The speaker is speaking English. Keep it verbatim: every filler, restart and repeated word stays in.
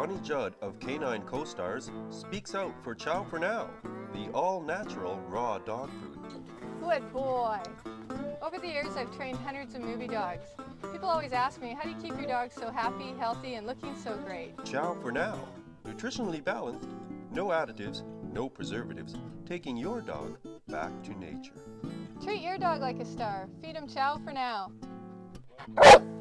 Ronnie Judd of Canine CoStars speaks out for Chow for Now, the all-natural raw dog food. Good boy. Over the years, I've trained hundreds of movie dogs. People always ask me, how do you keep your dog so happy, healthy, and looking so great? Chow for Now, nutritionally balanced, no additives, no preservatives, taking your dog back to nature. Treat your dog like a star. Feed him Chow for Now.